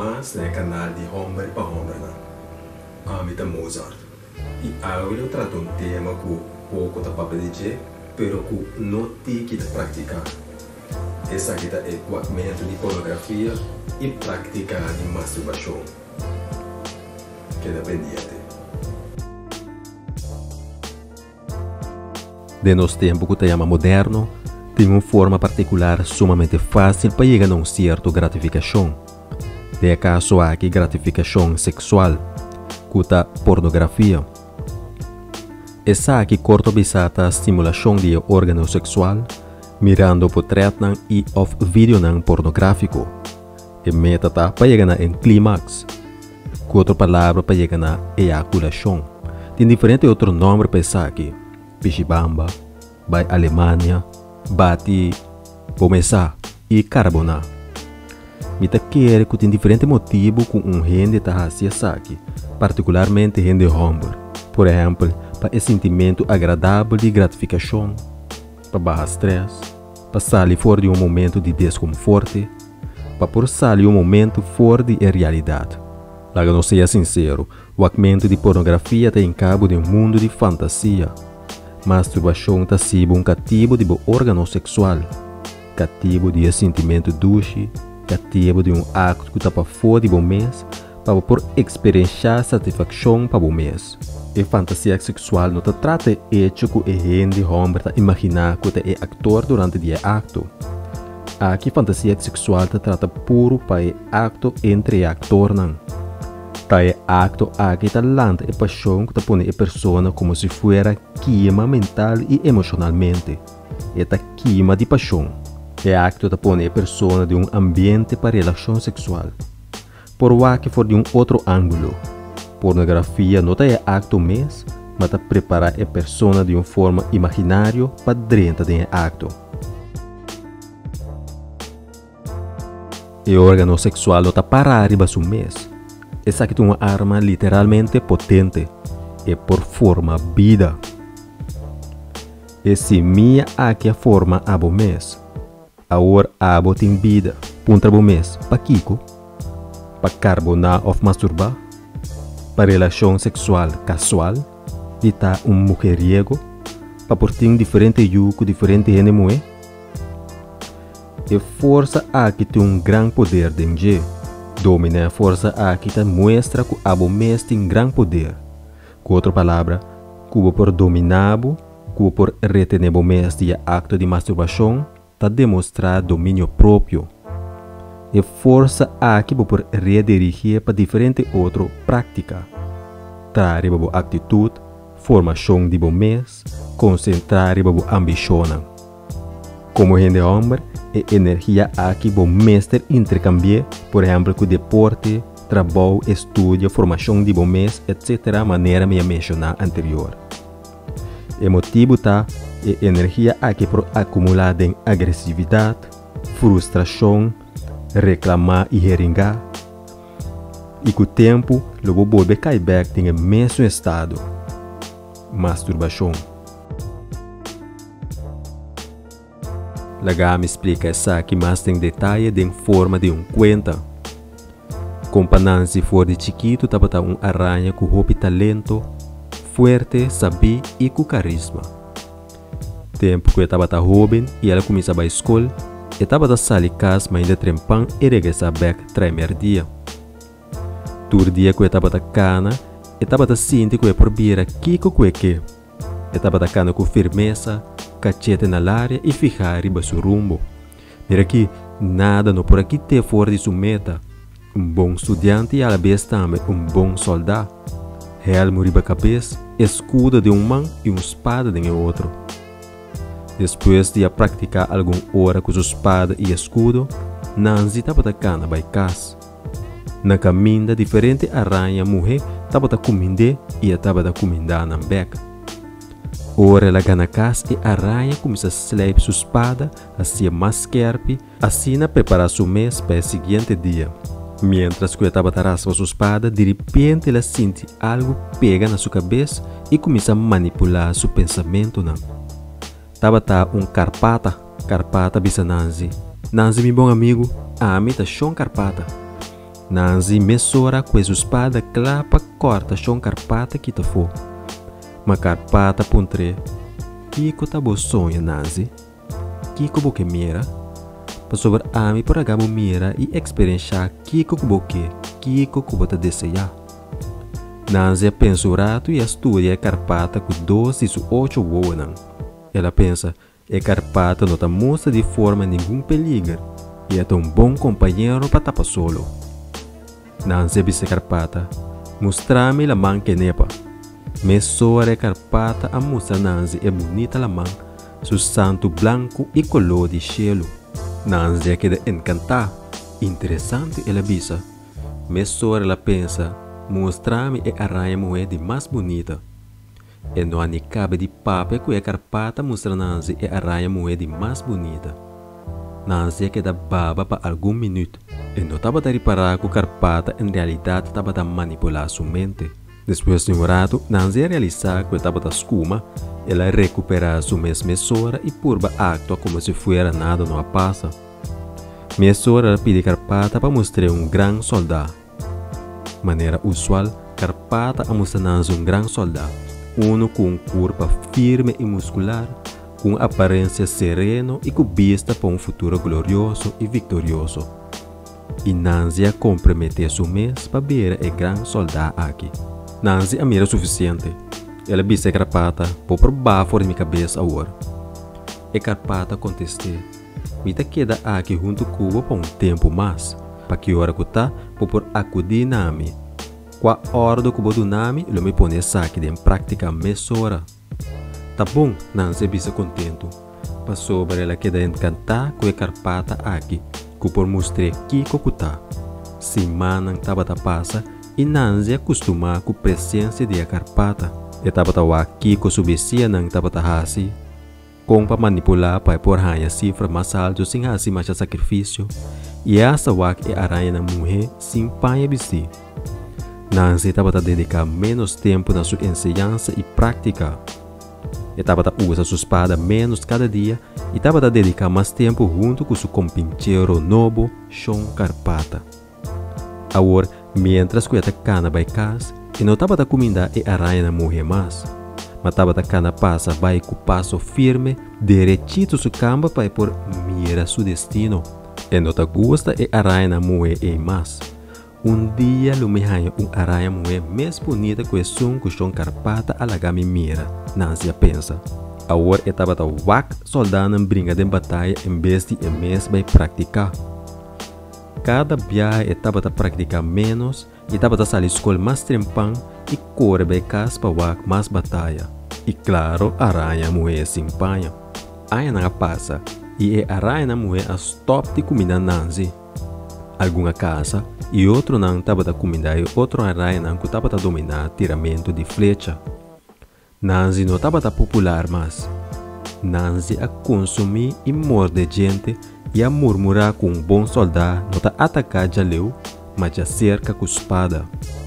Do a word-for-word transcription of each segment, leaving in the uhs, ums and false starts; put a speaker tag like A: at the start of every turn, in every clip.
A: mais no canal de Hombre para Hombre, Amita Mozart. E agora eu trato um tema que pouco da papel de dizer, pero que não tem que praticar. Essa aqui é o equipamento de pornografia e prática de masturbação. Queda pendiente.
B: De nos tempo que te chama moderno, tem uma forma particular sumamente fácil para chegar a uma certa gratificação. De acaso aqui gratificação sexual, que é pornografia. Essa aqui corta bisata estimulação de órgão sexual, mirando portretos e of vídeo pornográfico. E meta tá para chegar em clímax. Com outra palavra para chegar na ejaculação. Tem diferente outro nome para essa aqui. Pichibamba, by Alemanha, Bati, Pomesa e Carbona. Mita quer que tem diferente motivo com um gente tá hacia aqui, particularmente gente homem. Por exemplo, para esse sentimento agradável de gratificação, para barrar stress, para sair fora de um momento de desconforto, para por sair um momento fora de realidade. Lá não seja sincero, o aumento de pornografia tem cabo de um mundo de fantasia. Masturbação está sendo um cativo de órgão sexual, cativo de sentimento doce, cativo de um acto que está para fora de bom mês, para por experienciar satisfação para bom mês. E fantasia sexual não te trata de hecho que a gente homem está imaginar que é ator durante o acto. Aqui fantasia sexual te trata puro para o acto entre actor não. Tá é acto aqui tá lanta e paixão que tá põe a pessoa como se fosse queima mental e emocionalmente. E tá queima de paixão. É acto tá põe a pessoa de um ambiente para relação sexual. Por o que for de um outro ângulo. Pornografia não tá é acto mesmo, mas tá preparar a pessoa de uma forma imaginária para dentro de acto. E órgão sexual não tá para arriba do mês. Essa aqui é uma arma literalmente potente e por forma vida. E se minha aqui a forma abo mês, agora abo tem vida, punta abo mês, para Kiko, para carbonar ou masturbar, para relação sexual casual, de tá um mujeriego, para por ter diferente yugo, diferente gente mulher. E força aqui tem um grande poder de Domina a força aqui que mostra que abo mês tem grande poder. Com outra palavra, que por dominar, que por retener o mês de acto de masturbação, está demonstrar domínio próprio. E força aqui por redirigir para diferente outra prática. Trazer a atitude, formação de bom mês, concentrar a ambição. Como gente homem, a energia aqui bom mestre intercambiar, por exemplo, com deporte, trabalho, estudo, formação de bom mês, etcétera, maneira me mencionar anterior. O motivo tá a energia aqui por acumulada em agressividade, frustração, reclamar e reringar. E com o tempo, logo volve cair back em mesmo estado. Masturbação. Laga me explica essa aqui mais tem detalhe de forma de um conta. Companhia se for de chiquito tava tá um aranha com roupa talento, forte, saber e com carisma. Tempo que estava tá jovem e ela começava a escola, e estava tá sair casa mas ainda trempão e regressar back primeiro dia. Tur dia que estava tá cana, e estava tá sinto que é por bira kiko que que. Estava tá cana com firmeza, cachete na área e ficar arriba seu rumbo. Mira aqui, nada no por aqui ter fora de sua meta. Um bom estudante e a la vez também um bom soldado. Helmo riba cabeça, escudo de um mão e uma espada de outro. Depois de praticar alguma hora com sua espada e escudo, Nancy estava atacando a casa. Na caminha diferente aranha mulher estava comendo e estava comendo na beca. Ora ela gana casa e a aranha começa a sleep sua espada, assim mais querpe, assim a preparar seu mês para o seguinte dia. Mientras que ela estava a raspa sua espada, de repente ela sente algo pega na sua cabeça e começa a manipular seu pensamento. Estava tá um carpata, carpata bisa Nancy. Nancy, meu bom amigo, a mim tá chão carpata. Nanzi mesora com sua espada clapa corta chão carpata que ta fo. Ma carpata puntre. Kiko ta bo sonha Nanzi. Kiko bo que mira. Pa sobre ami por agamo mira e experienciar Kiko bo que Kiko bo ta desejar. Nanzi pensa o rato e estuda a carpata com doze e oito voam. Ela pensa, a carpata não ta mostra de forma nenhum perigo e é um bom companheiro para tapar solo. Nanzi visse carpata, mostra-me a mão que nepa. Mesora a carpata a mostra Nanzi é bonita a mão, seu santo branco e color de cielo. Nanzi queda encantada, interessante ela visse. Mesora ela pensa, mostra-me a aranha moeda mais bonita. E não há nem cabe de papel que a carpata mostra Nanzi a aranha moeda mais bonita. Nanzi queda baba para algum minuto. E não estava a reparar que a carpata em realidade estava a manipular sua mente. Depois de um rato, Nanzi realizar que estava a escuma, ela recuperar sua mesma mesora e purba acto como se fosse nada não a passa. Mesora pede a carpata para mostrar um grande soldado. Maneira usual, carpata a mostrar Nanzi um grande soldado, um com um corpo firme e muscular, com aparência sereno e com vista para um futuro glorioso e vitorioso. E Nanzi a comprometer seu mês para ver o grande soldado aqui. Nanzi a mira suficiente. Ela disse a carpata, por provar fora de minha cabeça agora. E carpata contestou, me tá queda aqui junto com por um tempo mais, para que hora que tá, por acudir na mim. Qua hora do cubo do nami, ele me põe aqui em prática meia hora. Tá bom, Nanzi bisa contento. Passou para ela queda encantar com a carpata aqui, que por mostrar que cocuta. Semana estava a passa e Nanzi acostumar com a presença de a carpata. E estava a aqui com subia não estava a assim. Com para manipular para por ranha cifra mais alto sem assim mais sacrifício. E essa wak é aranha na mulher sem panha bisi. Nanzi estava a dedicar menos tempo na sua ensinança e prática. Estava a usar sua espada menos cada dia e estava a dedicar mais tempo junto com seu compincheiro novo, Sean Carpata. Agora, mientras que ele cana by casa, e não estava a comida e aranha na mulher mais, mas estava a cana passa vai com passo firme, derechito sua camba para por mira seu destino. E não te gosta e aranha na mulher e mais. Um dia, eu me arranha uma aranha mulher mais bonita que o som que Sean Carpata alaga me mira. Nanzi pensa. Agora estava a wak soldado em brinca de batalha em vez de em mês vai praticar. Cada viagem estava a praticar menos e estava a sair escola mais trempão e correr para casa para wak mais batalha. E claro, a aranha mulher se empanha. Aí não passa e a aranha na mulher a stop de comida Nanzi. Alguma casa e outro não estava a comida e outro aranha não estava a dominar tiramento de flecha. Nanzi não estava a popular mais. Nanzi a consumir e morder gente e a murmurar com um bom soldado não está atacar já leu, mas já cerca com espada.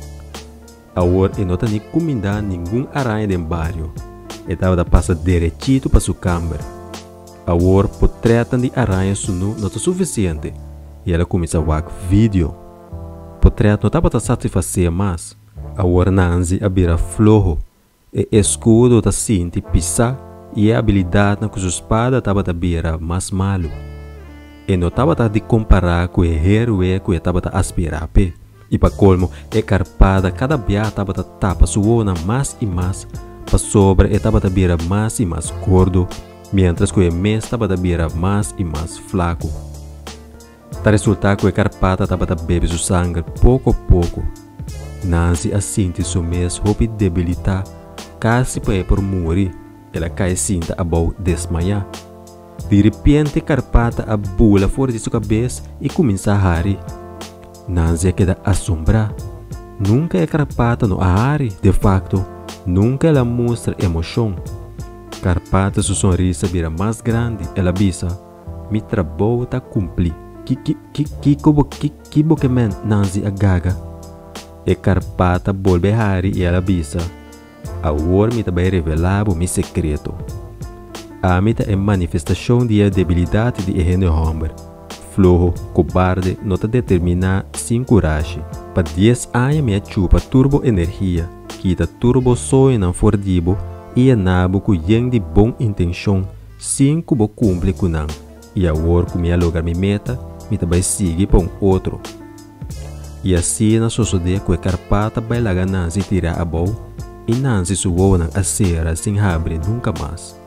B: Agora ele não está nem comida nenhum aranha de bairro. Ele estava a passar direito para sua câmara. Agora por tratar de aranha sunu não está suficiente. E ela começa a ver vídeo. Portanto, não estava a satisfazer mais. Agora Nanzi a vira flojo. E escudo da cinta pisar e a habilidade na sua espada estava a vira mais malo. E não estava a de comparar com o herói que estava a aspirar. E para colmo, a carpada cada dia estava a tapa sua mais e mais. Para sobre, estava a vira mais e mais gordo. Mientras que o mês estava a vira mais e mais flaco. Tá resultar que a carpata estava a beber seu sangue pouco a pouco. Nanzi a sente seu mês roupa debilitar, quase para por morrer. Ela cai cinta a bom desmaiar. De repente, a carpata a bula fora de sua cabeça e começa a rir. Nanzi queda assombrada. Nunca a carpata não a rir, de facto, nunca ela mostra emoção. Carpata sua sorriso vira mais grande. Ela bisa, me trabalho tá cumprir. Que que que que como que que bokemen Nanzi agaga. E carpata volve a rir e ela bisa. Agora me vai revelar o meu segredo. A mita é manifestação de debilidade de Henry Homer. flojo, cobarde, não te determina sem coragem. Para dez anos me chupa turbo energia, quita turbo sonho não fordibo e enabo com yen de bom intenção, sem que bo cumpre com não. E agora que me alugar minha meta, me também sigue para um outro. E assim na sucede que a carpata vai lá ganância tirar a boa e não se suou a cera sem abrir nunca mais.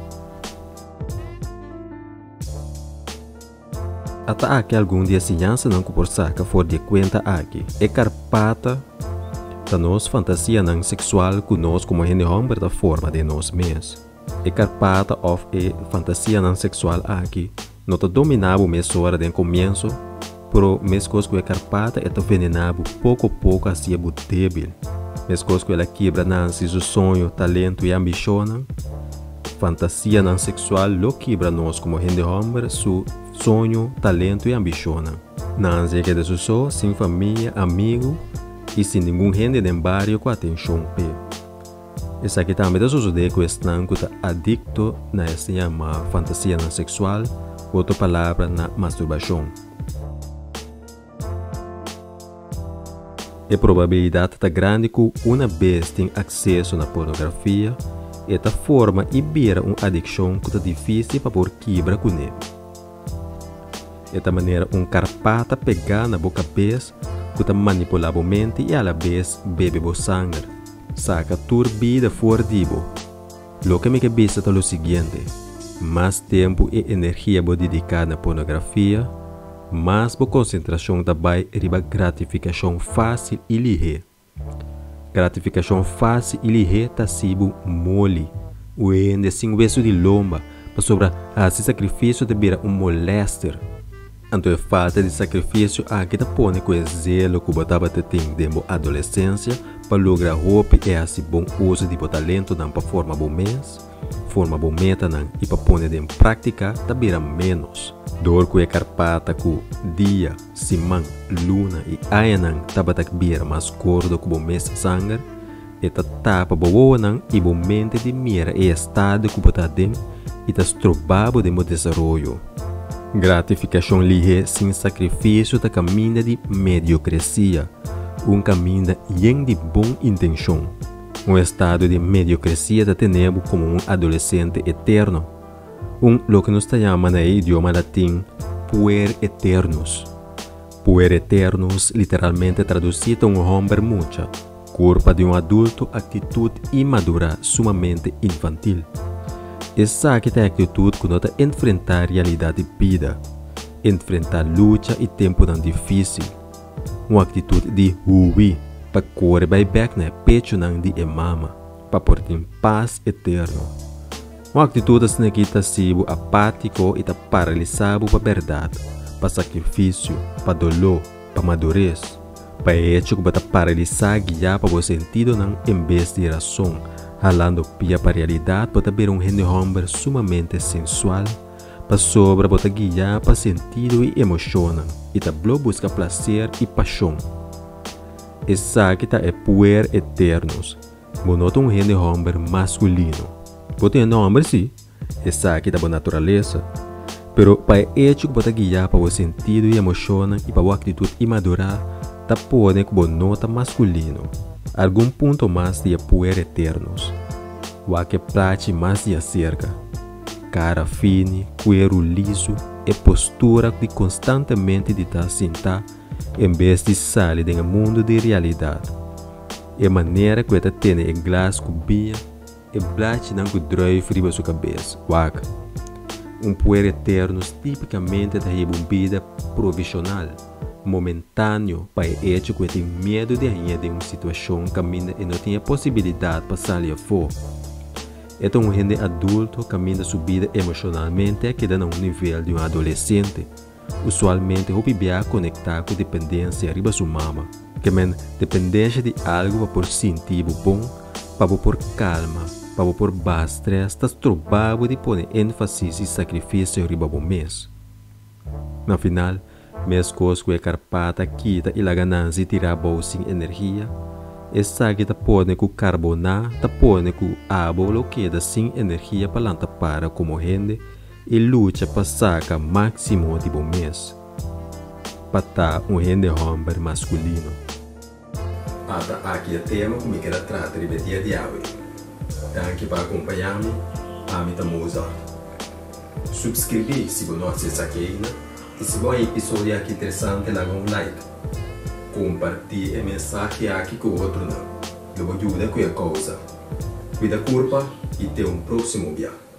B: Até aqui algum dia se jança não por saca for de conta aqui. É carpata da nossa fantasia não sexual que nós como gente homem da forma de nós mesmos. É carpata of é fantasia não sexual aqui. Não te dominava mesmo hora de começo, pero mesmo coisa que é carpata é te venenava pouco a pouco assim é muito débil. Mesmo coisa que ela quebra não se o sonho, talento e ambição. Fantasia não sexual lo quebra nós como gente homem su sonho, talento e ambição. Não se queda só, sem família, amigo e sem nenhum gente de barrio com atenção pé. Essa aqui também é sucede com questão que está adicto na essa chama fantasia não sexual, outra palavra na masturbação. A probabilidade está grande que uma vez tem acesso na pornografia, esta forma e vira uma adicção que está difícil para pôr quebra com ele. Desta maneira, um carpata pegar na boca vez, que está manipular a mente e a la vez bebe o sangue, saca turbida fora dibo. Lo que me que vista é o seguinte, mais tempo e energia vou dedicar na pornografia, mais a concentração também riba gratificação fácil e ligeira. Gratificação fácil e ligeira está sendo mole, o ende sem veso de lomba, para sobrar esse sacrifício de virar um molester. Então a falta de sacrifício aqui te põe com o zelo que você estava tendo desde a adolescência para lograr roupa e esse bom uso de talento para formar bom mês, formar bom meta e para pôr em prática também menos. Dor que é carpata que dia, semana, luna e aia estava a vir mais gordo que o mês sangue, e ta tapa boa e bom mente de mira e estado que você tem e ta estrobado de meu desenvolvimento. Gratificação ligeira sem sacrifício da caminho de mediocracia, um caminho cheio de boa intenção. Um estado de mediocracia da tenemos como um adolescente eterno, um lo que nos chama no idioma latim puer eternus. Puer eternus literalmente traduzido um homem mucha, corpo de um adulto, atitude imadura sumamente infantil. Essa aqui é a atitude que nós enfrentar a realidade de vida, enfrentar luta e tempo tão difícil. Uma atitude de huir, para correr bem back na pecho de mama, para portar paz eterno. Uma atitude assim que está sendo apático e está paralisado para a verdade, para sacrifício, para dolor, para madurez, para hecho que está paralisado guiar para o sentido não em vez de razão. Halando pia para a realidade para ter um gente homem sumamente sensual, para sobra para guiar para sentido e emoção, e também busca prazer e paixão. Essa aqui é puer eternos, monota um gente homem masculino. Pode ter nome sim, essa aqui é a natureza, pero para hecho para guiar para o sentido e emoção e para a atitude imadura, tá pode que nota masculino. Algum ponto mais de puer eternos. O que prate mais de acerca. Cara fine, cuero liso e postura de constantemente de estar sentar em vez de sair do mundo de realidade. E maneira que está tendo em glass cubia e prate não que droi frio sua cabeça. Waka. Um puer eternos tipicamente da vida provisional. Momentâneo para o hecho que tem medo de ir de uma situação caminha e não tem a possibilidade para sair fora. É um gente adulto caminha subida emocionalmente que dá um nível de um adolescente. Usualmente, o bebê conectar com dependência arriba sua mama, que men dependência de algo para por sentir bom, para por calma, para por baixo stress, está trobado de pôr ênfase e sacrifício arriba o mês. No final, mesmo coisa que a carpata quita e a ganância tirar a sem energia, essa que pode com carbonato, pode com água que queda sem energia para lantar para como gente e luta para sacar máximo de bom mês. para um rende homem masculino.
A: Ata aqui é tema que me quero tratar de dia de hoje. Anche para acompanhar-me, a mim Mozart. Subscrever se você não acessa aqui, e se você episódio aqui interessante, dá um like. Compartilhe a mensagem aqui com o outro. Não. Eu vou ajudar com a causa. Cuida curva e até um próximo dia.